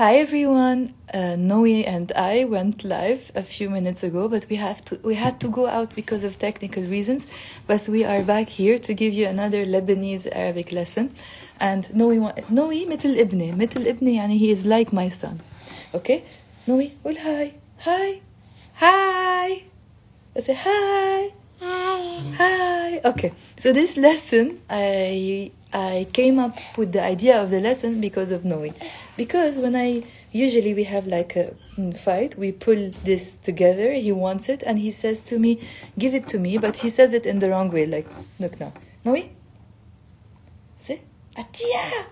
Hi everyone, Noe and I went live a few minutes ago, but we had to go out because of technical reasons. But we are back here to give you another Lebanese Arabic lesson. And Noe مثل ابني يعني he is like my son. Okay? Noe, قول hi. Say hi. Okay, so this lesson I came up with the idea of the lesson because of Noe. Because when usually we have like a fight, we pull this together, he wants it, and he says to me, give it to me, but he says it in the wrong way, like, look now. Noe? Say, Atia!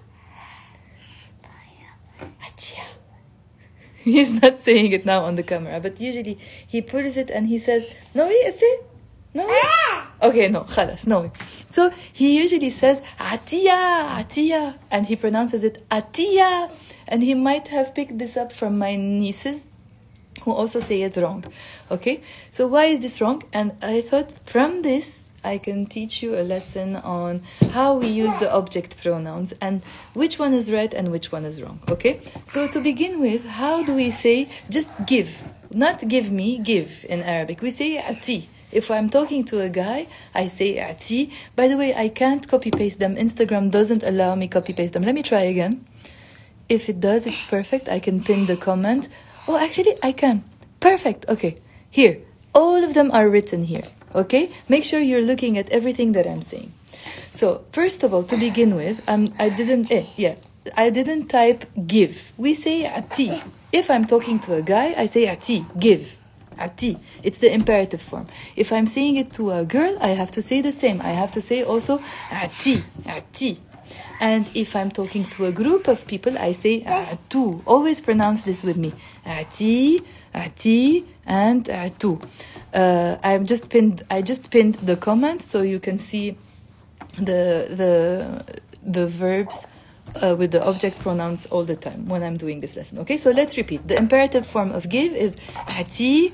He's not saying it now on the camera, but usually he pulls it and he says, Noe, say, no? Okay, no, خلاص, no. So he usually says Atia, and he pronounces it Atia. And he might have picked this up from my nieces who also say it wrong. Okay, so why is this wrong? And I thought from this I can teach you a lesson on how we use the object pronouns and which one is right and which one is wrong. Okay, so to begin with, how do we say just give? Not give me, give in Arabic. We say Ati. If I'm talking to a guy, I say Ati. By the way, I can't copy paste them. Instagram doesn't allow me copy paste them. Let me try again. If it does, it's perfect. I can pin the comment. Oh, actually, I can. Perfect. Okay. Here. All of them are written here. Okay? Make sure you're looking at everything that I'm saying. So, first of all, to begin with, I didn't type give. We say Ati. If I'm talking to a guy, I say Ati. Give. Ati. It's the imperative form. If I'm saying it to a girl, I have to say the same. I have to say also Ati. And if I'm talking to a group of people, I say Atu. Always pronounce this with me. Ati, and Atu. I just pinned the comment so you can see the verbs with the object pronouns all the time when I'm doing this lesson. Okay, so let's repeat. The imperative form of give is Ati,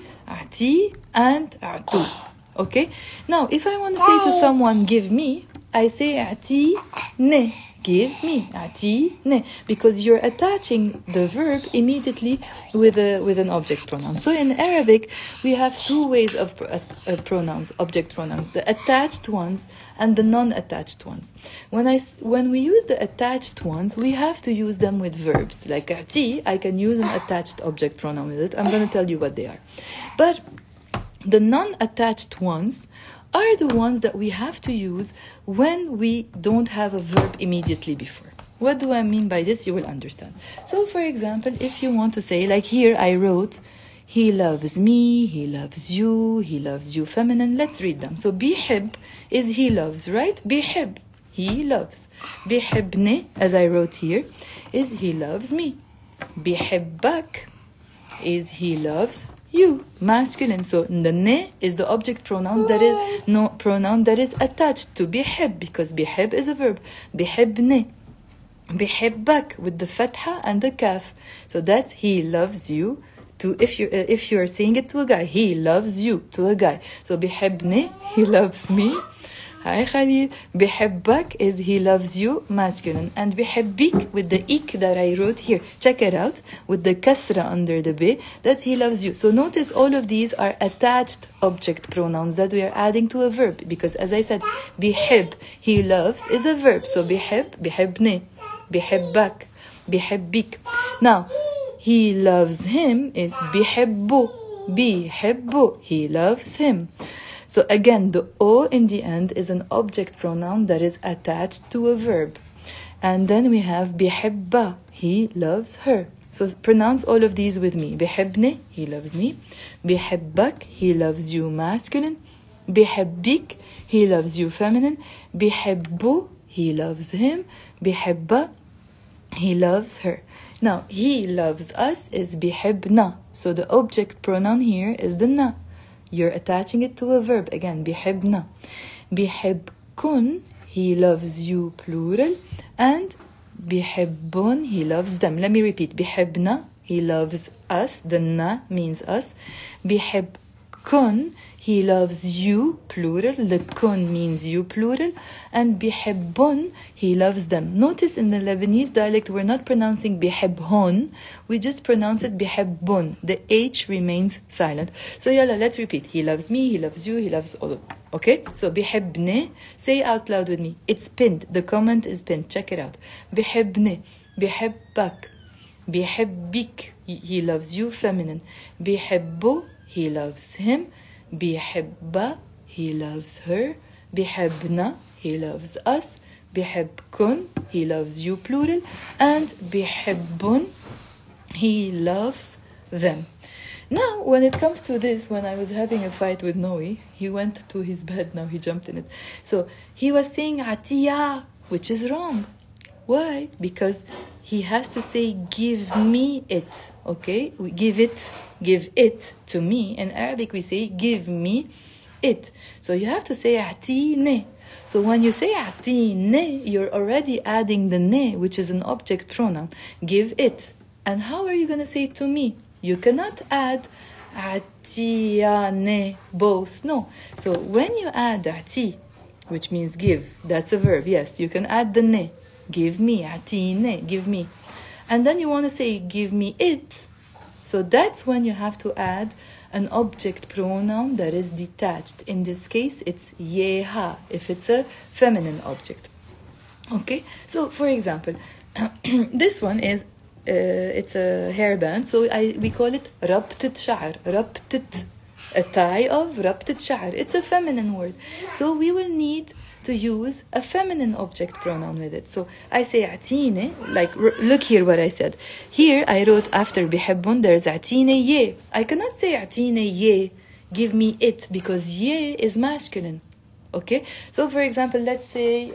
and Atu. Okay, now if I want to say to someone give me, I say Ati ne. Give me, Ati ne, because you're attaching the verb immediately with an object pronoun. So in Arabic, we have two ways of pronouns, object pronouns: the attached ones and the non-attached ones. When we use the attached ones, we have to use them with verbs. Like Ati, I can use an attached object pronoun with it. I'm going to tell you what they are. But the non-attached ones are the ones that we have to use when we don't have a verb immediately before. What do I mean by this? You will understand. So, for example, if you want to say, like here I wrote, he loves me, he loves you feminine. Let's read them. So, bihib is he loves, right? Bihib, he loves. Bihibni, as I wrote here, is he loves me. Bihibbak is he loves you, masculine. So the ne is the object pronoun that is attached to bihib, because bihib is a verb. Bihibne, bihibbak with the fatha and the kaf. So that's he loves you. To if you are saying it to a guy, he loves you to a guy. So bihibne, he loves me. Hi Khalil. Bihibbak is he loves you, masculine. And bihibbik with the ik that I wrote here. Check it out. With the kasra under the bi. That's he loves you. So notice all of these are attached object pronouns that we are adding to a verb. Because as I said, bihib, he loves, is a verb. So bihib, bihibne, bihibbak, bihibbik. Now, he loves him is bihibbu. Bihibbu, he loves him. So again, the O in the end is an object pronoun that is attached to a verb. And then we have bihibba, he loves her. So pronounce all of these with me. Bihibne, he loves me. Bihibbak, he loves you, masculine. Bihibbik, he loves you, feminine. Bihibbu, he loves him. Bihibba, he loves her. Now, he loves us is bihibna. So the object pronoun here is the na. You're attaching it to a verb. Again, bihibna. Bihibkun, he loves you, plural. And bihibbun, he loves them. Let me repeat. Bihibna, he loves us. The na means us. كن, he loves you, plural. The kun means you, plural. And بيحبون, he loves them. Notice in the Lebanese dialect, we're not pronouncing بيحبهن. We just pronounce it بيحبون. The H remains silent. So yalla, let's repeat. He loves me, he loves you, he loves all of them. Okay? So بيحبني. Say out loud with me. It's pinned. The comment is pinned. Check it out. بيحبني. بيحبك. بيحبك. He loves you, feminine. بيحبه. He loves him. بيحبها, he loves her. بيحبنا, he loves us. بيحبكن, he loves you, plural. And بيحبون, he loves them. Now, when it comes to this, when I was having a fight with Noe, he went to his bed, now he jumped in it. So he was saying Atiya, which is wrong. Why? Because he has to say, give me it, okay? We give it to me. In Arabic, we say, give me it. So you have to say, atine. So when you say atine, you're already adding the ne, which is an object pronoun. Give it. And how are you going to say to me? You cannot add atiyane, both. No. So when you add ati, which means give, that's a verb. Yes, you can add the ne. Give me, atine, give me. And then you want to say, give me it. So that's when you have to add an object pronoun that is detached. In this case, it's yeha, if it's a feminine object. Okay? So, for example, this one is, it's a hairband. So we call it rabtat sha'r. Rabtat, a tie of rabtat sha'r. It's a feminine word. So we will need to use a feminine object pronoun with it. So I say atine, like look here what I said. Here I wrote after بيحبون there's atine ye. I cannot say atine ye, give me it, because ye is masculine. Okay? So for example, let's say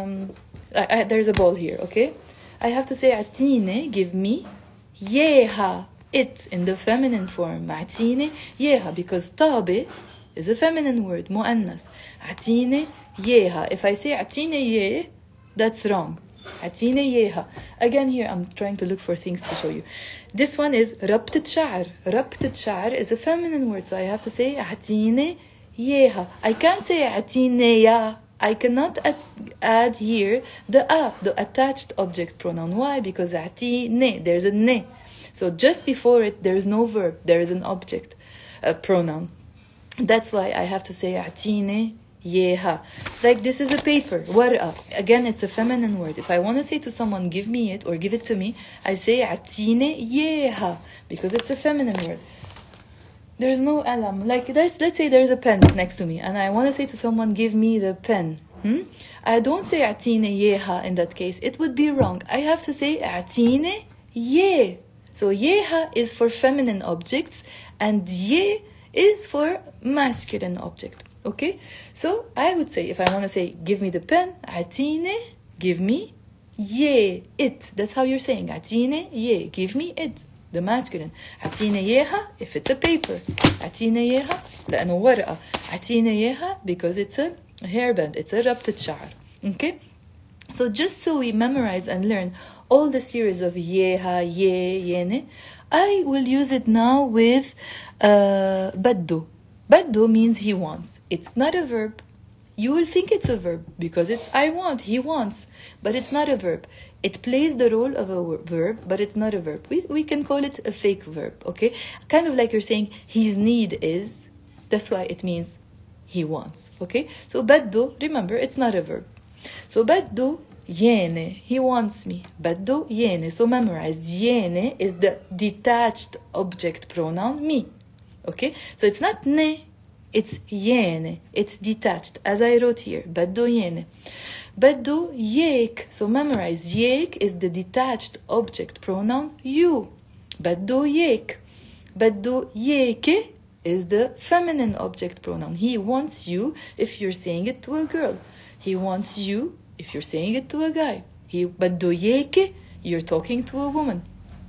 there's a ball here, okay? I have to say atine, give me yeha, it, in the feminine form. Atine yeha, because tabe is a feminine word, mu'annas. Atine yeha. If I say atine ye, that's wrong. Atine yeha. Again, here I'm trying to look for things to show you. This one is rabtat sha'r. Rabtat sha'r is a feminine word, so I have to say atine yeha. I can't say atine ya. I cannot add here the attached object pronoun. Why? Because atine, there's a ne. So just before it, there is no verb. There is an object, a pronoun. That's why I have to say atine yeha. Like this is a paper, warqa. Again, it's a feminine word. If I want to say to someone, give me it or give it to me, I say atine yeha, because it's a feminine word. There's no alam. Like let's say there's a pen next to me and I want to say to someone, give me the pen. I don't say atine yeha in that case. It would be wrong. I have to say atine ye. So yeha is for feminine objects and ye is for masculine object. Okay? So I would say, if I want to say, give me the pen, atine, give me ye, it. That's how you're saying. Atine ye, give me it. The masculine. Atine yeha, if it's a paper. Atine yeha, لأنه ورقة. Atine yeha, because it's a hairband. It's a rabtat sha'r. Okay? So just so we memorize and learn all the series of yeha, ye, yene, I will use it now with baddu. Baddu means he wants. It's not a verb. You will think it's a verb because it's I want, he wants, but it's not a verb. It plays the role of a verb, but it's not a verb. We can call it a fake verb, okay? Kind of like you're saying his need is, that's why it means he wants, okay? So baddu, remember, it's not a verb. So baddu yene, he wants me. Baddu yene. So memorize, yene is the detached object pronoun me. Okay? So it's not ne, it's yene. It's detached. As I wrote here, baddu yene. Baddu yek. So memorize, yek is the detached object pronoun you. Baddu yek. Baddu yeke is the feminine object pronoun. He wants you if you're saying it to a girl. He wants you if you're saying it to a guy. Baddu yeke, you're talking to a woman.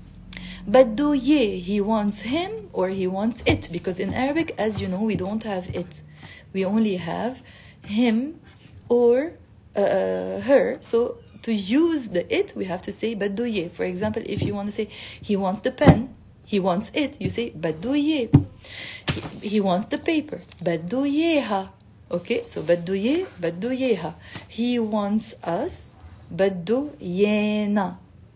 Baddu ye, he wants him or he wants it. Because in Arabic, as you know, we don't have it. We only have him or her. So to use the it, we have to say baddu ye. For example, if you want to say he wants the pen, he wants it, you say baddu ye. he wants the paper. بده إياها. Okay, so بده إياها. He wants us. بده إيانا.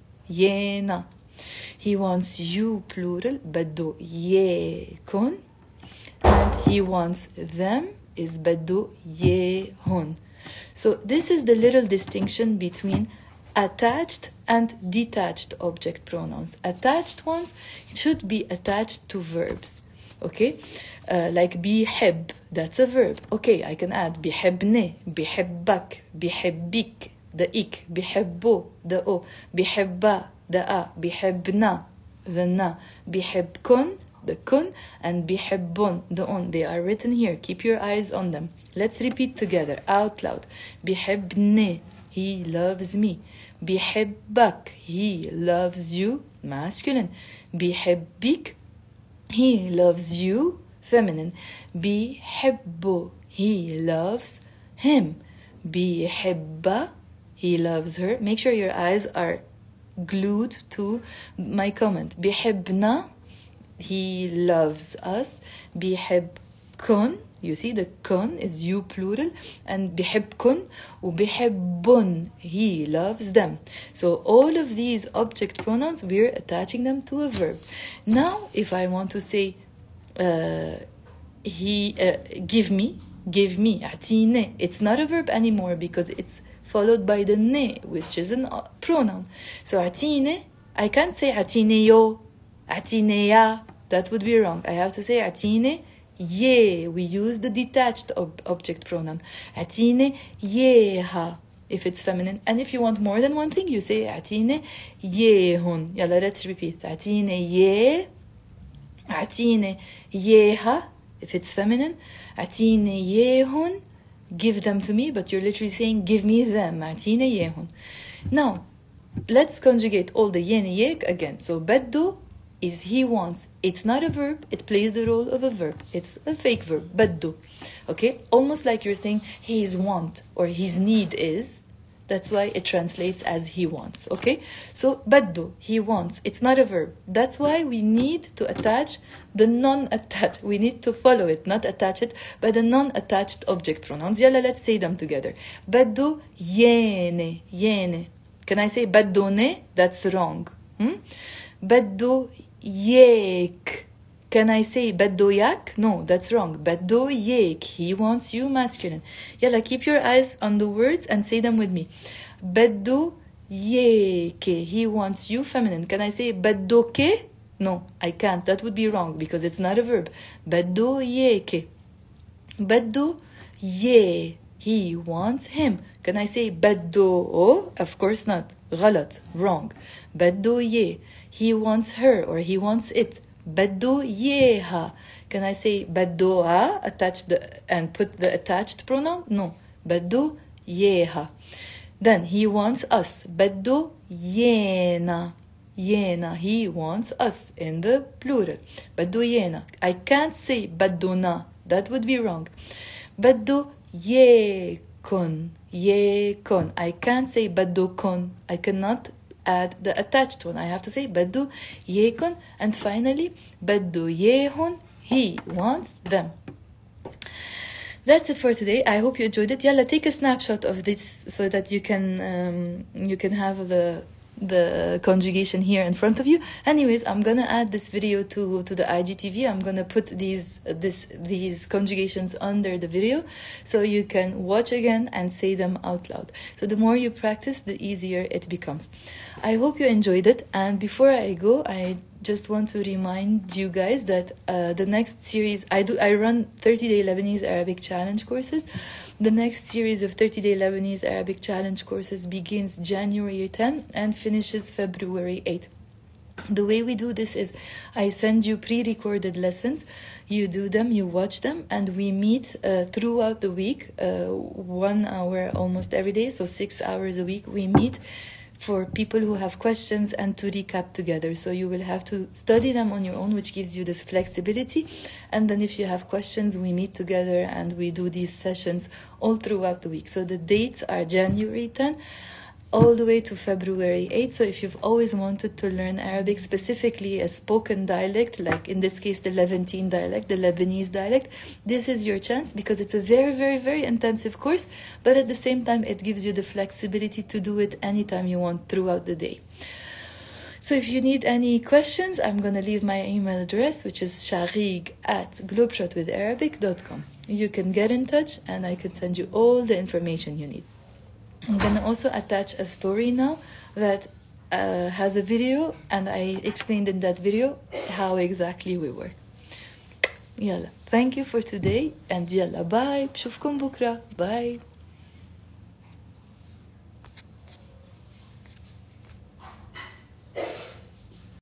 He wants you plural. بده إياكن. And he wants them is بده إياهن. So this is the little distinction between attached and detached object pronouns. Attached ones should be attached to verbs. Okay, like بيحب, that's a verb. Okay, I can add بيحبني, بيحبك, بيحبك, the ik, بيحبو, the o, بيحبا, the a, بيحبنا, the na, بيحبكن, the kun, and بيحبون, the on. They are written here. Keep your eyes on them. Let's repeat together out loud. بيحبني, he loves me. بيحبك, he loves you, masculine. بيحبك, he loves you, feminine. بيحبه, he loves him. بيحبها, he loves her. Make sure your eyes are glued to my comment. بيحبنا, he loves us. بيحبكن, you see the kun is you plural, and بيحبكن وبيحبون, he loves them. So all of these object pronouns, we're attaching them to a verb. Now if I want to say give me, أعطيني, it's not a verb anymore because it's followed by the ne, which is a pronoun. So أعطيني, I can't say أعطينيو, أعطينيا, that would be wrong. I have to say أعطيني ye. We use the detached object pronoun. أعطيني ياها if it's feminine. And if you want more than one thing, you say أعطيني ياهن. يلا, let's repeat. أعطيني يه, أعطيني ياها if it's feminine. أعطيني ياهن, give them to me, but you're literally saying give me them. أعطيني ياهن. Now let's conjugate all the yen yek again. So بده is he wants. It's not a verb, it plays the role of a verb. It's a fake verb. بده. Okay, almost like you're saying his want or his need is. That's why it translates as he wants. Okay, so بده, he wants. It's not a verb. That's why we need to attach the non-attached. We need to follow it, not attach it, by the non-attached object pronouns. يلا, let's say them together. بده ياني. Can I say بدوني? That's wrong. بده ياك. Can I say بده ياك? No, that's wrong. بده ياك. He wants you, masculine. يلا, keep your eyes on the words and say them with me. بده ياك. He wants you, feminine. Can I say بدك? No, I can't. That would be wrong because it's not a verb. بده ياك. بده يه. He wants him. Can I say بده? Of course not. غلط. Wrong. بده يه. He wants her or he wants it. بده ياها. Can I say بدوها, attach and put the attached pronoun? No. بده ياها. Then he wants us. بده يانا. He wants us in the plural. بده يانا. I can't say بدونا. That would be wrong. بده ياكن. I can't say بدوكن. I cannot add the attached one. I have to say بده ياكن. And finally بده ياهن. He wants them. That's it for today. I hope you enjoyed it. Yalla, take a snapshot of this so that you can have the conjugation here in front of you. Anyways, I'm gonna add this video to the IGTV. I'm gonna put these conjugations under the video so you can watch again and say them out loud. So the more you practice, the easier it becomes. I hope you enjoyed it. And before I go, I just want to remind you guys that the next series, I run 30-day Lebanese Arabic challenge courses. The next series of 30-day Lebanese Arabic challenge courses begins January 10 and finishes February 8. The way we do this is I send you pre-recorded lessons, you do them, you watch them, and we meet throughout the week, 1 hour almost every day, so 6 hours a week we meet for people who have questions and to recap together. So you will have to study them on your own, which gives you this flexibility. And then if you have questions, we meet together and we do these sessions all throughout the week. So the dates are January 10 all the way to February 8th. So if you've always wanted to learn Arabic, specifically a spoken dialect, like in this case the Levantine dialect, the Lebanese dialect, this is your chance, because it's a very, very, very intensive course, but at the same time it gives you the flexibility to do it anytime you want throughout the day. So if you need any questions, I'm going to leave my email address, which is sharik@globeshotwitharabic.com. You can get in touch and I can send you all the information you need. I'm going to also attach a story now that has a video, and I explained in that video how exactly we work. Yalla, thank you for today, and yalla, bye. بشوفكم بكرة. Bye.